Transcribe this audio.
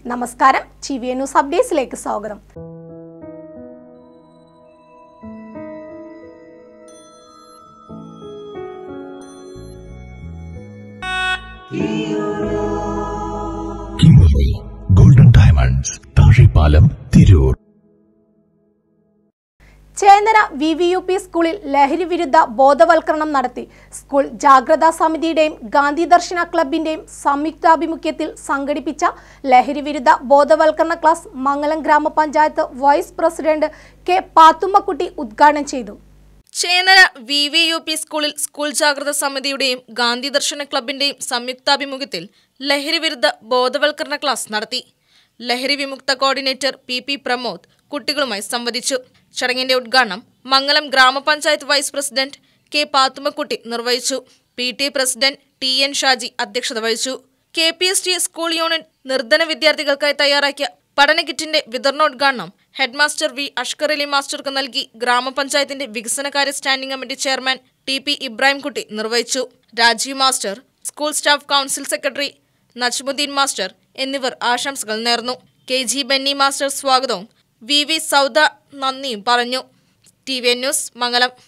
നമസ്കാരം, TV news അപ്ഡേറ്റ്സിലേക്ക് സ്വാഗതം. Golden diamonds, Thazhepalam, Tirur. Chennara VVUP സ്കൂളിൽ ലഹരി വിരുദ്ധ ബോധവൽക്കരണം നടത്തി. സ്കൂൾ ജാഗ്രതാ സമിതിയുടെയും ഗാന്ധി ദർശന ക്ലബിന്റെയും സംയുക്താഭിമുഖ്യത്തിൽ സംഘടിപ്പിച്ച ലഹരി വിരുദ്ധ ബോധവൽക്കരണ ക്ലാസ് മംഗലം ഗ്രാമപഞ്ചായത്ത് വൈസ് പ്രസിഡന്റ് കെ പാത്തുമ്മക്കുട്ടി ഉദ്ഘാടനം ചെയ്തു. ചേന്നര VVUP സ്കൂളിൽ സ്കൂൾ ജാഗ്രതാ സമിതിയുടെയും ഗാന്ധി ദർശന ക്ലബിന്റെയും സംയുക്താഭിമുഖ്യത്തിൽ ലഹരി വിരുദ്ധ ബോധവൽക്കരണ ക്ലാസ് നടത്തി. ലഹരി വിമുക്ത കോർഡിനേറ്റർ PP പ്രമോദ് കുട്ടികളുമായി സംവദിച്ചു. ചടങ്ങിന്റെ ഉദ്ഘാടനം മംഗലം ഗ്രാമപഞ്ചായത്ത് വൈസ് പ്രസിഡന്റ് കെ പാത്തുമ്മക്കുട്ടി നിർവഹിച്ചു. PTA പ്രസിഡന്റ് TN ഷാജി അധ്യക്ഷത വഹിച്ചു. KPST സ്കൂൾ യൂണിറ്റ് നിർധന വിദ്യാർത്ഥികൾക്കായി തയ്യാറാക്കിയ പഠന കിറ്റിന്റെ വിതരണോദ്ഘാടനം ഹെഡ്മാസ്റ്റർ V അഷ്കർ അലി മാസ്റ്റർക്ക് നൽകി ഗ്രാമപഞ്ചായത്തിന്റെ വികസനകാര്യ standing committee chairman TP Ibrahimkutty നിർവഹിച്ചു. Rajeev master, school staff council secretary Najmuddin master എന്നിവർ ആശംസകൾ നേർന്നു. KG ബെന്നി മാസ്റ്റർ സ്വാഗതവും VV സൗദ നന്ദിയും പറഞ്ഞു. TV ന്യൂസ് മംഗലം.